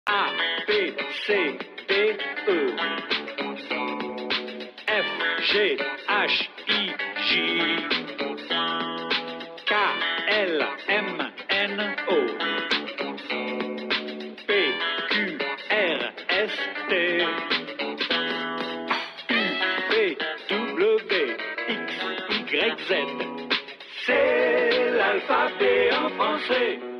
A, B, C, D, E. F, G, H, I, J. K, L, M, N, O. P, Q, R, S, T. U, V, W, X, Y, Z. C'est l'alphabet en français.